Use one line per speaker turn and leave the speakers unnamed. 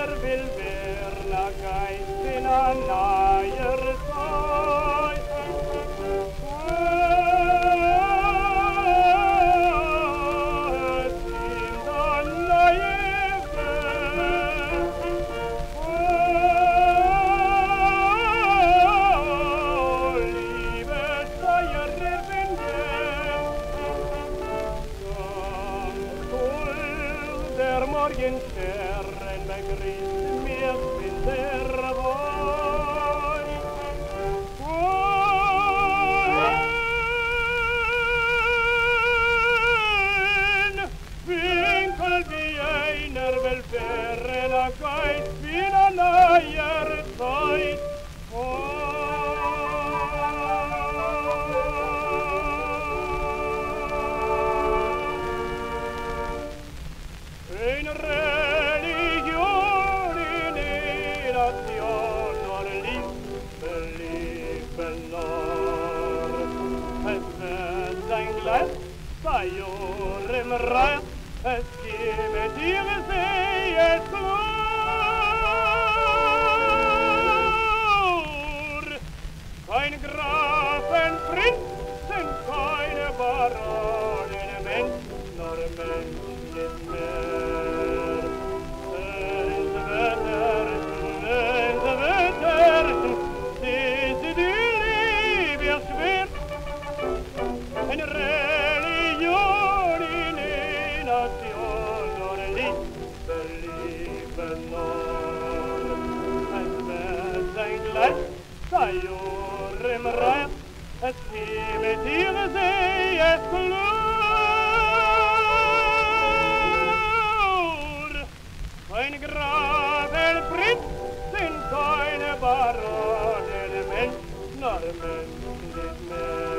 will werden Geist in a neuer Zeit. Morgen Shteren begrüßt mir in der Wohl. Winkel wie einer will werden, a Geist wie a neuer Zeit. Ein Religion in Nation und Liebe nur. Es wird sein Gleich bei eurem Reich, es gibt dir sehr klar. Kein Grafen, Prinzen, keine Baronen, Mensch, nur Mensch. Eine Religion in Nation und Liebe nur. Es wird sein Gleich bei eurem Reich, es gibt dir sehr klar. Kein Grabenprinz sind keine Baronen, Mensch, nur Mensch nicht mehr.